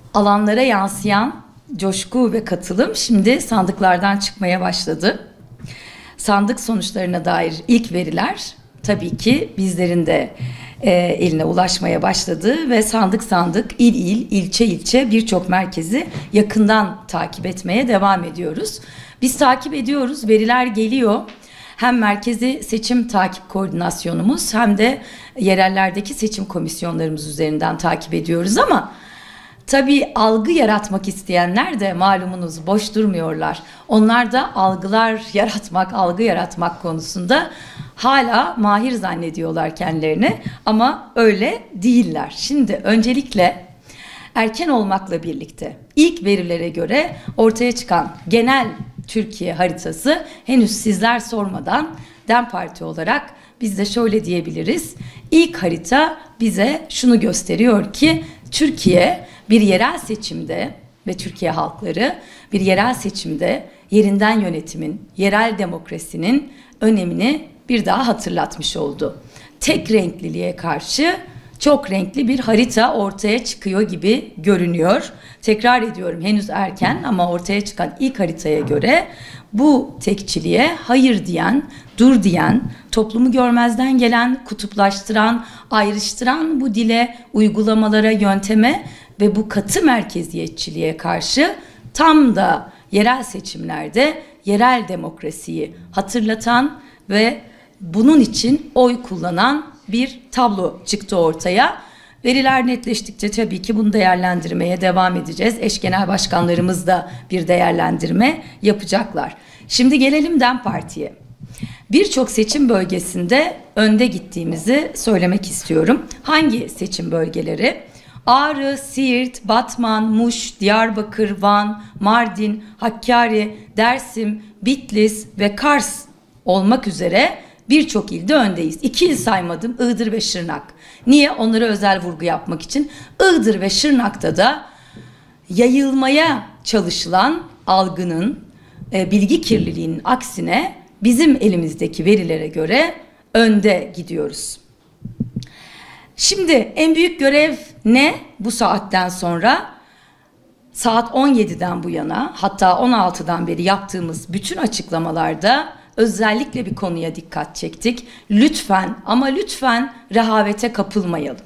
Alanlara yansıyan coşku ve katılım şimdi sandıklardan çıkmaya başladı. Sandık sonuçlarına dair ilk veriler tabii ki bizlerin de eline ulaşmaya başladı ve sandık sandık, il il, ilçe ilçe birçok merkezi yakından takip etmeye devam ediyoruz. Biz takip ediyoruz, veriler geliyor. Hem merkezi seçim takip koordinasyonumuz hem de yerellerdeki seçim komisyonlarımız üzerinden takip ediyoruz ama tabii algı yaratmak isteyenler de malumunuz boş durmuyorlar. Onlar da algılar yaratmak, algı yaratmak konusunda hala mahir zannediyorlar kendilerini ama öyle değiller. Şimdi öncelikle erken olmakla birlikte ilk verilere göre ortaya çıkan genel Türkiye haritası henüz sizler sormadan DEM Parti olarak biz de şöyle diyebiliriz. İlk harita bize şunu gösteriyor ki Türkiye bir yerel seçimde ve Türkiye halkları bir yerel seçimde yerinden yönetimin, yerel demokrasinin önemini bir daha hatırlatmış oldu. Tek renkliliğe karşı çok renkli bir harita ortaya çıkıyor gibi görünüyor. Tekrar ediyorum henüz erken ama ortaya çıkan ilk haritaya göre bu tekçiliğe hayır diyen, dur diyen, toplumu görmezden gelen, kutuplaştıran, ayrıştıran bu dile, uygulamalara, yönteme ve bu katı merkeziyetçiliğe karşı tam da yerel seçimlerde yerel demokrasiyi hatırlatan ve bunun için oy kullanan bir tablo çıktı ortaya. Veriler netleştikçe tabii ki bunu değerlendirmeye devam edeceğiz. Eş genel başkanlarımız da bir değerlendirme yapacaklar. Şimdi gelelim DEM Parti'ye. Birçok seçim bölgesinde önde gittiğimizi söylemek istiyorum. Hangi seçim bölgeleri? Ağrı, Siirt, Batman, Muş, Diyarbakır, Van, Mardin, Hakkari, Dersim, Bitlis ve Kars olmak üzere birçok ilde öndeyiz. 2 il saymadım, Iğdır ve Şırnak. Niye? Onlara özel vurgu yapmak için. Iğdır ve Şırnak'ta da yayılmaya çalışılan algının, bilgi kirliliğinin aksine bizim elimizdeki verilere göre önde gidiyoruz. Şimdi en büyük görev ne bu saatten sonra? Saat 17'den bu yana hatta 16'dan beri yaptığımız bütün açıklamalarda özellikle bir konuya dikkat çektik. Lütfen ama lütfen rehavete kapılmayalım.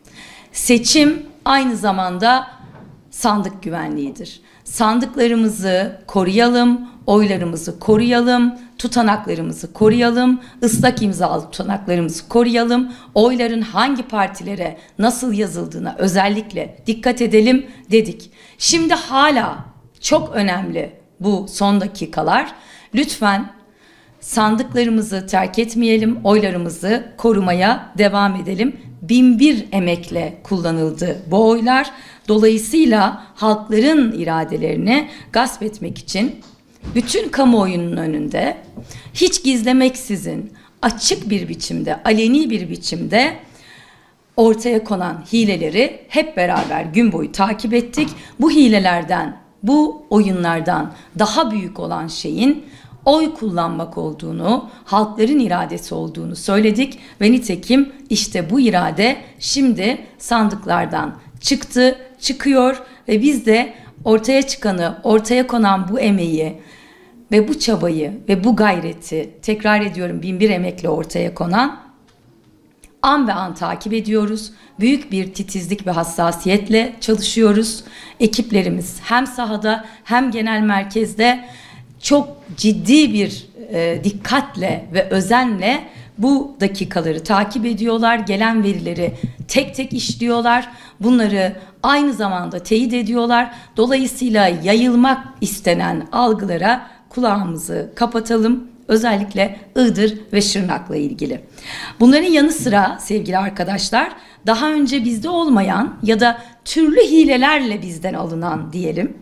Seçim aynı zamanda sandık güvenliğidir. Sandıklarımızı koruyalım, oylarımızı koruyalım, tutanaklarımızı koruyalım, ıslak imzalı tutanaklarımızı koruyalım, oyların hangi partilere nasıl yazıldığına özellikle dikkat edelim dedik. Şimdi hala çok önemli bu son dakikalar. Lütfen sandıklarımızı terk etmeyelim, oylarımızı korumaya devam edelim. 1001 emekle kullanıldı bu oylar. Dolayısıyla halkların iradelerini gasp etmek için bütün kamuoyunun önünde hiç gizlemeksizin açık bir biçimde, aleni bir biçimde ortaya konan hileleri hep beraber gün boyu takip ettik. Bu hilelerden, bu oyunlardan daha büyük olan şeyin oy kullanmak olduğunu, halkların iradesi olduğunu söyledik ve nitekim işte bu irade şimdi sandıklardan çıktı, çıkıyor ve biz de ortaya çıkanı, ortaya konan bu emeği ve bu çabayı ve bu gayreti tekrar ediyorum 1001 emekle ortaya konan an ve an takip ediyoruz. Büyük bir titizlik ve hassasiyetle çalışıyoruz. Ekiplerimiz hem sahada hem genel merkezde çok ciddi bir dikkatle ve özenle bu dakikaları takip ediyorlar. Gelen verileri tek tek işliyorlar. Bunları aynı zamanda teyit ediyorlar. Dolayısıyla yayılmak istenen algılara kulağımızı kapatalım. Özellikle Iğdır ve Şırnak'la ilgili. Bunların yanı sıra sevgili arkadaşlar daha önce bizde olmayan ya da türlü hilelerle bizden alınan diyelim.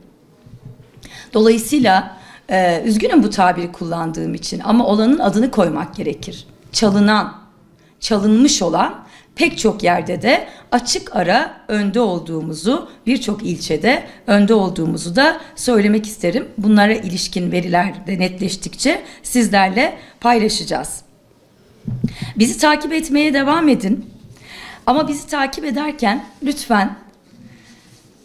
Dolayısıyla üzgünüm bu tabiri kullandığım için ama olanın adını koymak gerekir. Çalınan, çalınmış olan pek çok yerde de açık ara önde olduğumuzu, birçok ilçede önde olduğumuzu da söylemek isterim. Bunlara ilişkin veriler de netleştikçe sizlerle paylaşacağız. Bizi takip etmeye devam edin. Ama bizi takip ederken lütfen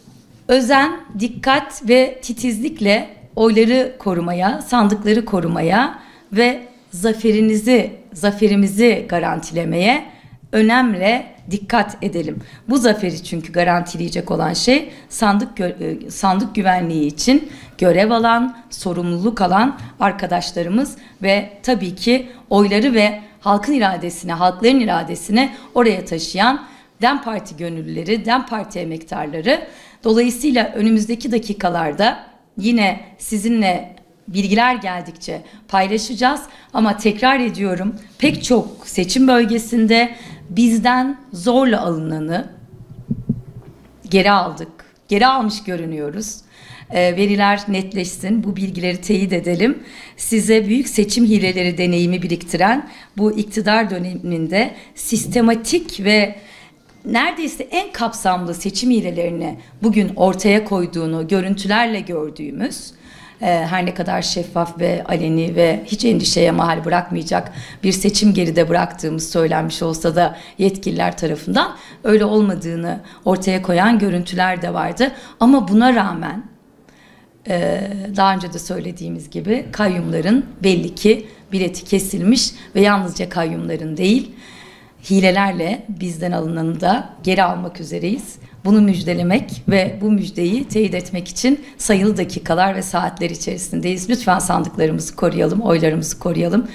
özen, dikkat ve titizlikle oyları korumaya, sandıkları korumaya ve zaferimizi garantilemeye önemle dikkat edelim. Bu zaferi çünkü garantileyecek olan şey sandık güvenliği için görev alan, sorumluluk alan arkadaşlarımız ve tabii ki oyları ve halkların iradesini oraya taşıyan DEM Parti gönüllüleri, DEM Parti emektarları. Dolayısıyla önümüzdeki dakikalarda yine sizinle bilgiler geldikçe paylaşacağız ama tekrar ediyorum, pek çok seçim bölgesinde bizden zorla alınanı geri aldık. Geri almış görünüyoruz. Veriler netleşsin, bu bilgileri teyit edelim. Size büyük seçim hileleri deneyimi biriktiren bu iktidar döneminde sistematik ve neredeyse en kapsamlı seçim hilelerini bugün ortaya koyduğunu görüntülerle gördüğümüz, her ne kadar şeffaf ve aleni ve hiç endişeye mahal bırakmayacak bir seçim geride bıraktığımız söylenmiş olsa da yetkililer tarafından öyle olmadığını ortaya koyan görüntüler de vardı. Ama buna rağmen daha önce de söylediğimiz gibi kayyumların belli ki bileti kesilmiş ve yalnızca kayyumların değil, hilelerle bizden alınanı da geri almak üzereyiz. Bunu müjdelemek ve bu müjdeyi teyit etmek için sayılı dakikalar ve saatler içerisindeyiz. Lütfen sandıklarımızı koruyalım, oylarımızı koruyalım.